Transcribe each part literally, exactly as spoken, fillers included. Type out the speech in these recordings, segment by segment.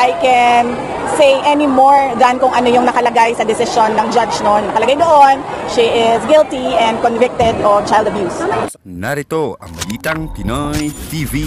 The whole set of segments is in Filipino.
I can say any more than kung ano yung nakalagay sa desisyon ng judge noon. Nakalagay doon, she is guilty and convicted of child abuse. Narito ang Balitang Pinoy T V.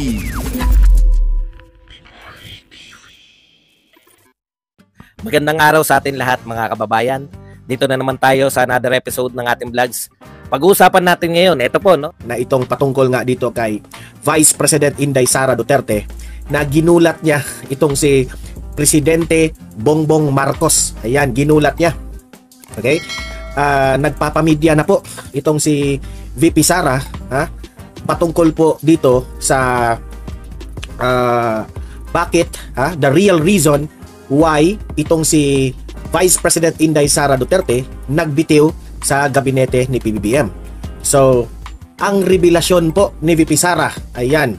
Magandang araw sa atin lahat mga kababayan. Dito na naman tayo sa another episode ng ating vlogs. Pag-uusapan natin ngayon, ito po, no? Na itong patungkol nga dito kay Vice President Inday Sara Duterte na ginulat niya itong si Presidente Bongbong Marcos. Ayan, ginulat niya. Okay? Uh, nagpapamedya na po itong si V P Sara, ha? Patungkol po dito sa uh, bakit, ha? The real reason why itong si Vice President Inday Sara Duterte nagbitiw sa gabinete ni P B B M. So, ang revelasyon po ni V P Sara, ayan,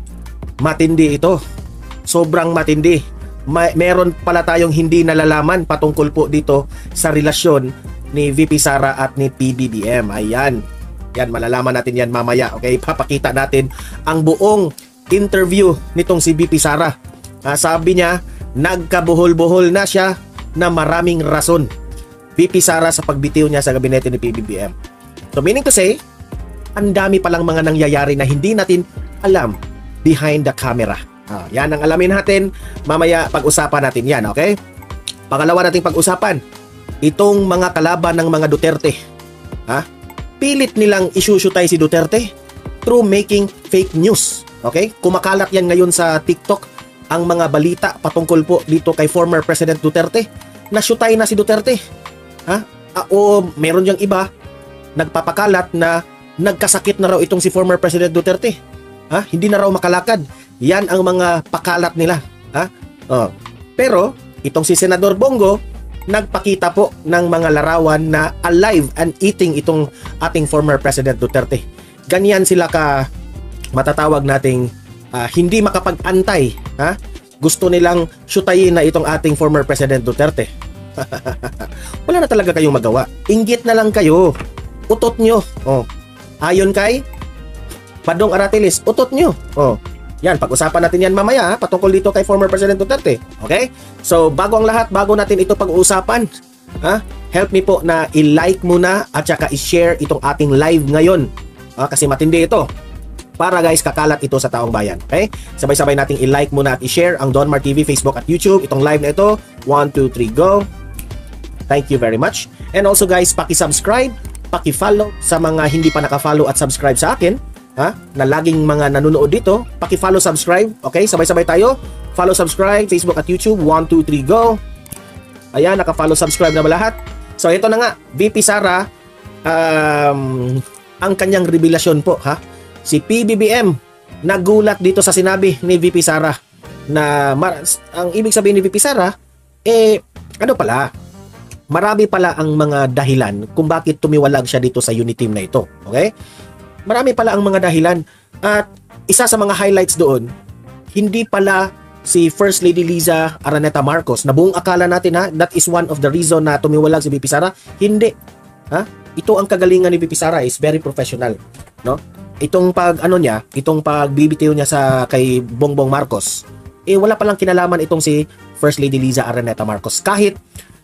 matindi ito. Sobrang matindi. May, meron pala tayong hindi nalalaman patungkol po dito sa relasyon ni V P Sara at ni P B B M. Ayan. Yan, malalaman natin yan mamaya. Okay, papakita natin ang buong interview nitong si V P Sara. Ah, sabi niya, nagkabuhol-buhol na siya na maraming rason, V P Sara, sa pagbitiw niya sa gabinete ni P B B M. So meaning to say, ang dami palang mga nangyayari na hindi natin alam behind the camera. Ah, yan ang alamin natin. Mamaya pag-usapan natin yan, okay? Pangalawa nating pag-usapan, itong mga kalaban ng mga Duterte. Ha? Pilit nilang isyusyutay si Duterte through making fake news. Okay? Kumakalat yan ngayon sa TikTok ang mga balita patungkol po dito kay former President Duterte. Nasyutay na si Duterte. Ha? Ah, o meron diyang iba nagpapakalat na nagkasakit na raw itong si former President Duterte. Ha? Hindi na raw makalakad. Yan ang mga pakalat nila. Ha? Oh. Pero itong si Senador Bongo nagpakita po ng mga larawan na alive and eating itong ating former President Duterte. Ganyan sila ka matatawag nating uh, hindi makapag-antay. Ha? Gusto nilang syutayin na itong ating former President Duterte. Wala na talaga kayong magawa. Inggit na lang kayo. Utot nyo. Oh. Ayon kay Padong Aratilis, utot nyo. Oh. Yan, pag-usapan natin yan mamaya, ha? Patungkol dito kay former President Duterte. Okay? So, bago ang lahat, bago natin ito pag-uusapan, ha? Help me po na i-like muna at saka i-share itong ating live ngayon. Ha? Kasi matindi ito. Para guys, kakalat ito sa taong bayan. Okay? Sabay-sabay nating i-like muna at i-share ang Donmar T V, Facebook at YouTube. Itong live na ito. one, two, three, go. Thank you very much. And also guys, paki-subscribe, paki-follow sa mga hindi pa naka-follow at subscribe sa akin. Ha? Na laging mga nanonood dito, paki-follow, subscribe. Okay, sabay-sabay tayo. Follow, subscribe, Facebook at YouTube. one, two, three, go. Ayan, naka-follow, subscribe na ba lahat? So, ito na nga, V P Sara, um, ang kanyang revelasyon po, ha? Si P B B M, nagulat dito sa sinabi ni V P Sara na ang ibig sabihin ni V P Sara, eh, ano pala, marami pala ang mga dahilan kung bakit tumiwalag siya dito sa unit team na ito. Okay? Marami pala ang mga dahilan. At isa sa mga highlights doon, hindi pala si First Lady Liza Araneta Marcos na buong akala natin, ha, that is one of the reason na tumiwalag si V P Sara. Hindi. Ha? Ito ang kagalingan ni V P Sara, is very professional. No? Itong pag ano niya, itong pagbibitiw niya sa kay Bongbong Marcos, eh wala palang kinalaman itong si First Lady Liza Araneta Marcos. Kahit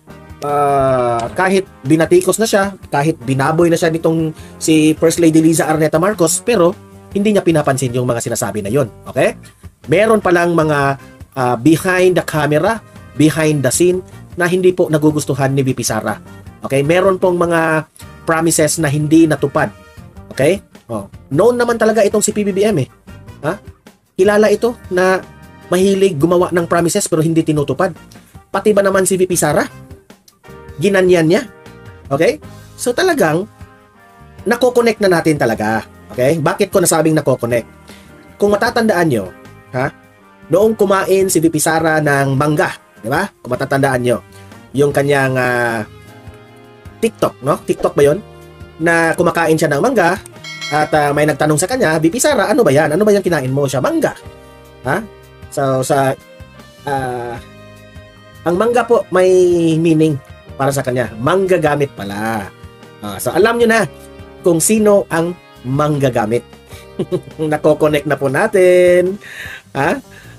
Uh, kahit binatikos na siya, kahit binaboy na siya nitong si First Lady Liza Araneta Marcos, pero hindi niya pinapansin yung mga sinasabi na yon. Okay? Meron palang mga uh, behind the camera, behind the scene na hindi po nagugustuhan ni V P Sara. Okay? Meron pong mga promises na hindi natupad. Okay? Oh. Known naman talaga itong si P B B M eh. Ha? Kilala ito na mahilig gumawa ng promises pero hindi tinutupad. Pati ba naman si V P Sara? Ginanyan niya. Okay? So talagang nako-connect na natin talaga. Okay? Bakit ko nasabing nako-connect? Kung matatandaan nyo, ha? Noong kumain si V P Sara ng mangga, di ba? Kung matatandaan nyo, yung kanyang uh, TikTok, no? TikTok ba yun? Na kumakain siya ng mangga at uh, may nagtanong sa kanya, V P Sara, ano ba yan? Ano ba yan kinain mo? Siya, mangga. Ha? So, sa uh, ang mangga po may meaning para sa kanya. Manggagamit pala. Uh, so, alam nyo na kung sino ang manggagamit. Nako-connect na po natin. Ha?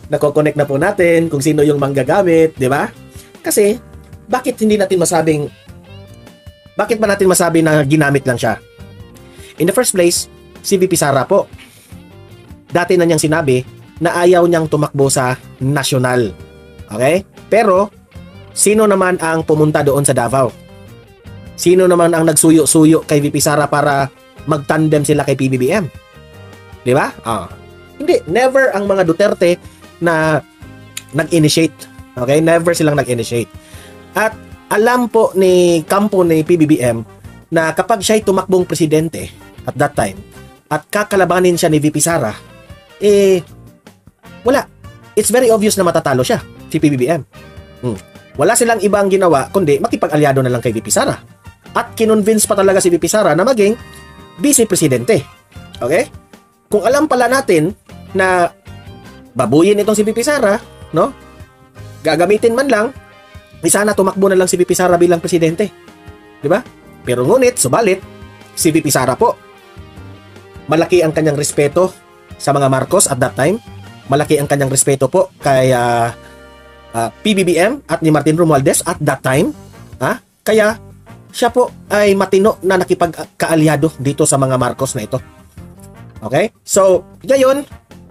nako-connect na po natin kung sino yung manggagamit, di ba? Kasi, bakit hindi natin masabing, bakit ba natin masabi na ginamit lang siya? In the first place, si V P Sara po, dati na niyang sinabi na ayaw niyang tumakbo sa national. Okay? Pero, sino naman ang pumunta doon sa Davao? Sino naman ang nagsuyo-suyo kay V P Sara para magtandem sila kay P B B M? Di ba? Ah. Hindi. Never ang mga Duterte na nag-initiate. Okay? Never silang nag-initiate. At alam po ni kampo ni P B B M na kapag siya'y tumakbong presidente at that time at kakalabanin siya ni V P Sara, eh, wala. It's very obvious na matatalo siya, si P B B M. Hmm. Wala silang ibang ginawa kundi makipag-alyado na lang kay V P Sara. At kinonvince pa talaga si V P Sara na maging vice presidente. Okay? Kung alam pala natin na babuyin itong si V P Sara, no? Gagamitin man lang, eh sana tumakbo na lang si V P Sara bilang presidente. Di ba? Pero ngunit, subalit, si V P Sara po, malaki ang kanyang respeto sa mga Marcos at that time. Malaki ang kanyang respeto po kay uh, uh, P B B M at ni Martin Romualdez at that time. Ha? Kaya, siya po ay matino na nakipagkaalyado dito sa mga Marcos na ito. Okay? So, ngayon,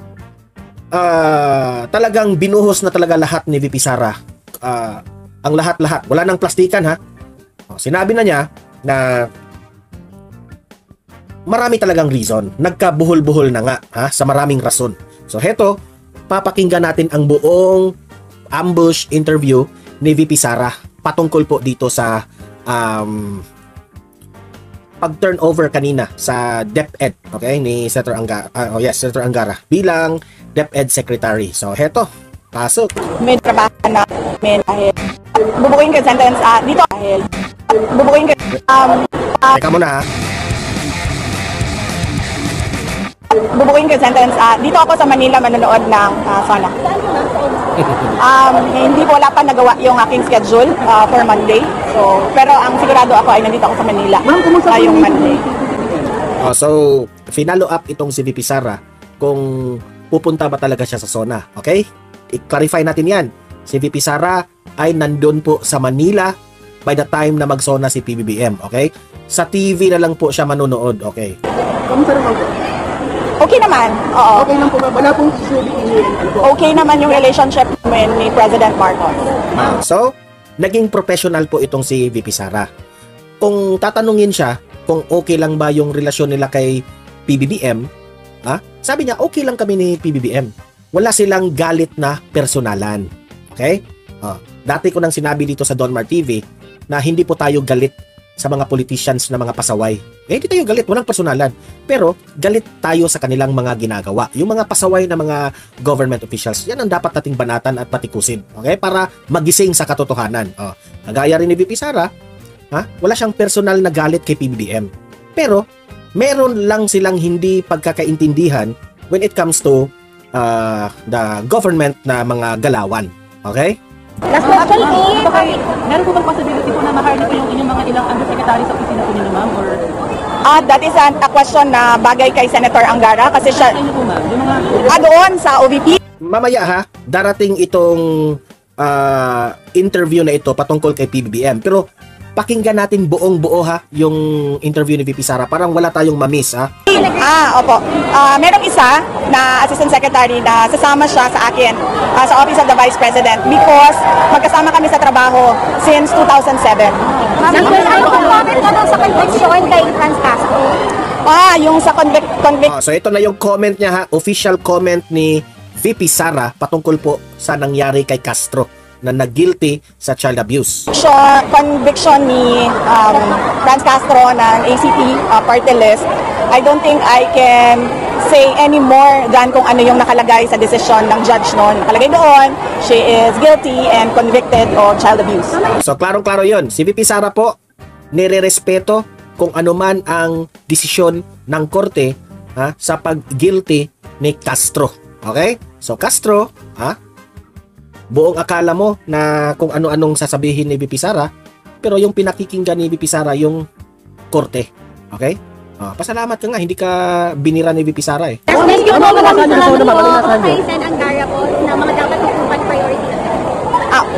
uh, talagang binuhos na talaga lahat ni V P Sara. Uh, ang lahat-lahat. Wala nang plastikan, ha? O, sinabi na niya na marami talagang reason. Nagkabuhol-buhol na nga, ha? Sa maraming rason. So, heto, papakinggan natin ang buong ambush interview ni V P Sara patungkol po dito sa um, pag-turnover kanina sa DepEd, okay, ni Senator Angara, uh, oh yes, Senator Angara bilang DepEd Secretary. So, heto, pasok. May trabaho na may dahil bubukuin ka sentence ah, dito dahil bubukuin ka um, uh, Teka muna, ha? bubukuin ka sentence ah, dito ako sa Manila manonood ng uh, Sana. Um, hindi ko wala pa nagawa yung aking schedule uh, for Monday. So, pero ang sigurado ako ay nandito ako sa Manila uh, yung Monday. Oh, so, finalo up itong si V P Sara kung pupunta ba talaga siya sa Sona. Okay? I-clarify natin yan. Si V P Sara ay nandun po sa Manila by the time na mag-Sona si P B B M. Okay? Sa T V na lang po siya manonood. Okay? Okay naman. Oo. Okay lang po ba? Wala pong issue. Okay naman yung relationship namin ni President Marcos. Ah, so, naging professional po itong si V P Sara. Kung tatanungin siya kung okay lang ba yung relasyon nila kay P B B M, ah, sabi niya okay lang kami ni P B B M. Wala silang galit na personalan. Okay? Ah, dati ko nang sinabi dito sa Donmar T V na hindi po tayo galit sa mga politicians na mga pasaway. Eh, hindi tayo galit, walang personalan. Pero, galit tayo sa kanilang mga ginagawa. Yung mga pasaway na mga government officials, yan ang dapat nating banatan at patikusin. Okay? Para magising sa katotohanan. Oh, kagaya rin ni V P Sara, ha? Wala siyang personal na galit kay P B B M. Pero, meron lang silang hindi pagkakaintindihan when it comes to uh, the government na mga galawan. Okay? Last question is, meron po bang possibility po na ma-hire po yung inyong mga ilang undersecretary sa opisina po ninyo, ma'am? Or Ah, that is a, a question na bagay kay Senator Angara kasi siya sa inyo po, ma'am? Yung mga ah, doon sa O V P. Mamaya, ha, darating itong uh, interview na ito patungkol kay P B B M. Pero pakinggan natin buong buo, ha, yung interview ni V P Sara. Parang wala tayong mamiss, ha. Ah, opo. Ah, merong isa na Assistant Secretary na sasama siya sa akin ah, sa Office of the Vice President because magkasama kami sa trabaho since two thousand seven. Ano po comment na sa conviction kay Franz Castro? Ah, yung sa convict convict Oh, so ito na yung comment niya, ha, official comment ni V P Sara patungkol po sa nangyari kay Castro na nag-guilty sa child abuse. conviction, conviction ni um, Franz Castro ng A C T uh, party list. I don't think I can say any more than kung ano yung nakalagay sa desisyon ng judge noon. Nakalagay doon, she is guilty and convicted of child abuse. So, klarong-klaro yun. Si V P Sara po, nire-respeto kung ano man ang desisyon ng korte, ha, sa pag-guilty ni Castro. Okay? So, Castro, ha, buong akala mo na kung ano-anong sasabihin ni V P Sara, pero yung pinakikinggan ni V P Sara yung korte. Okay? Ah, pasalamat ka nga, hindi ka binira ni V P Sara eh. Mas yung mga kay Sen Angara po na mga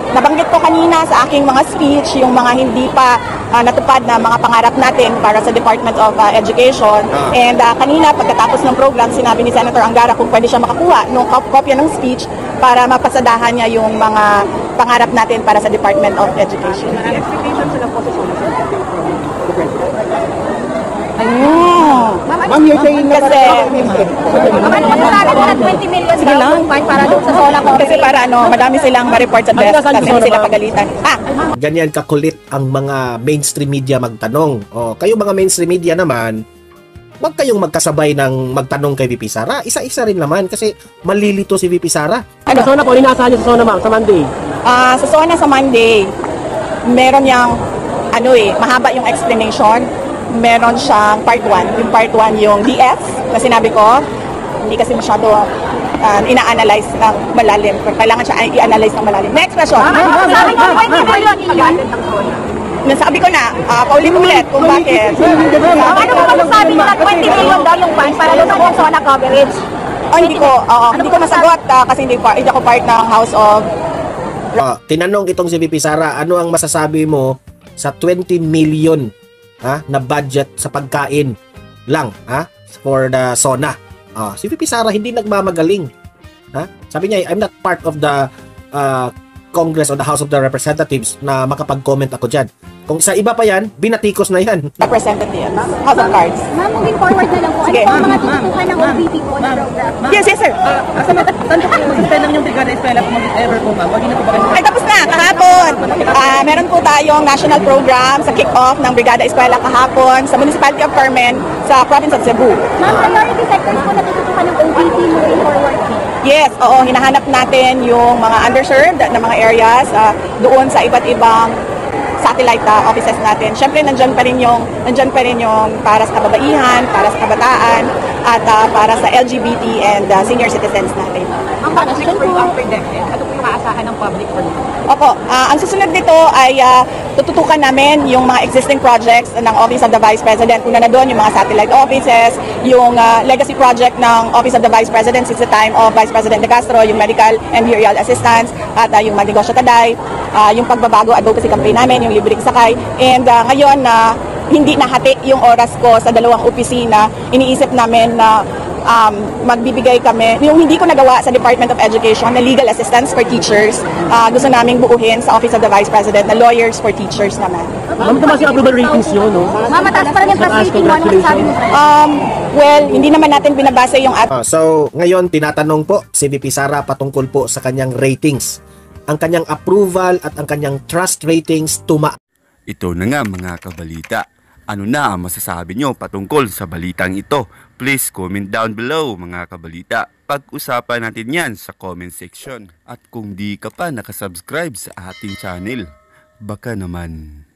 nabanggit ko kanina sa aking mga speech, yung mga hindi pa ah, natupad na mga pangarap natin para sa Department of ah, Education. And ah, kanina, pagkatapos ng program, sinabi ni Senator Angara kung pwede siya makakuha ng kop- kopya ng speech para mapasadahan niya yung mga pangarap natin para sa Department of Education. Expectations sila po sa solution. Mm. Ma'am, you're saying na kasi, Ma'am, ano masasabi mo na twenty million Sige daw lang. yung fine para doon sa Sola kasi Coverage? para ano, madami silang ma-report sa desk kasi hindi sila pagalitan. Ah, Ganyan kakulit ang mga mainstream media magtanong. O, kayo mga mainstream media naman, wag kayong magkasabay ng magtanong kay V P Sara. Isa-isa rin naman kasi malilito si V P Sara. ano? Sa Sona po, inaasahan niyo sa Sona ma'am, sa Monday. Ah, sa Sona sa Monday, meron yang ano eh, mahaba yung explanation. Meron siyang part one. Yung part one yung D F na sinabi ko. Hindi kasi masyado uh, ina-analyze ng malalim. Kailangan siya i-analyze ng malalim. Next question. Sabi ko twenty million yun. Nasabi ko na, uh, paulit-ulit kung bakit. Ma'am, ano po masasabi mo na twenty million daw yung fine para doon sa Sola Coverage? Oh, hindi ko, oo, hindi ko masagot ah, kasi hindi, pa, hindi ako part ng House of Ah, tinanong itong si V P Sara, ano ang masasabi mo sa twenty million ha, na budget sa pagkain lang ha, for the Sona? Ah, si V P Sara hindi nagmamagaling. Ha? Sabi niya, I'm not part of the uh, Congress or the House of the Representatives na makapag-comment ako dyan. Kung sa iba pa yan, binatikos na yan. Representatives, House of Cards. Ma'am, moving forward na lang po. Ano Sige. po ang mga tututukan ng O V P po na program? Yes, yes, sir. Ah, sa mata, saan po kayo mag-suspend ng yung Brigada Eskwela kung mag-ever po ma'am? Wag na po ba kayo? Ay, tapos na, kahapon. Ah, meron po tayong national program sa kick-off ng Brigada Eskwela kahapon sa Municipality of Carmen sa province of Cebu. Ma'am, priority sectors po na tututukan ng O V P moving forward. Yes, oo, hinahanap natin yung mga underserved na mga areas ah, doon sa iba't ibang satellite ah, offices natin. Siyempre, nandyan pa rin yung, nandyan pa rin yung para sa kababaihan, para sa kabataan, at ah, para sa L G B T and ah, senior citizens natin. Ang question po, after DepEd, ano po yung aasahan ng public for you? Opo, ah, ang susunod nito ay ah, tututukan namin yung mga existing projects ng Office of the Vice President. Una na doon, yung mga satellite offices, yung ah, legacy project ng Office of the Vice President since the time of Vice President De Castro, yung medical and burial assistance, at ah, yung Magnegosyo Taday, ah, yung pagbabago advocacy campaign namin, yung libreng sakay. And ah, ngayon na hindi nahati yung oras ko sa dalawang opisina, iniisip namin na um, magbibigay kami, yung hindi ko nagawa sa Department of Education na legal assistance for teachers, ah, gusto naming buuhin sa Office of the Vice President na lawyers for teachers naman. Ma'am, tumaas yung approval ratings nyo, no? Ma'am, mataas pa rin yung trust rating mo. Ano masasabi mo? Um, well, hindi naman natin binabase yung at Ah, so, ngayon, tinatanong po si V P Sara patungkol po sa kanyang ratings. Ang kanyang approval at ang kanyang trust ratings tuma. Ito na nga mga kabalita. Ano na ang masasabi nyo patungkol sa balitang ito? Please comment down below mga kabalita. Pag-usapan natin yan sa comment section. At kung di ka pa nakasubscribe sa ating channel, baka naman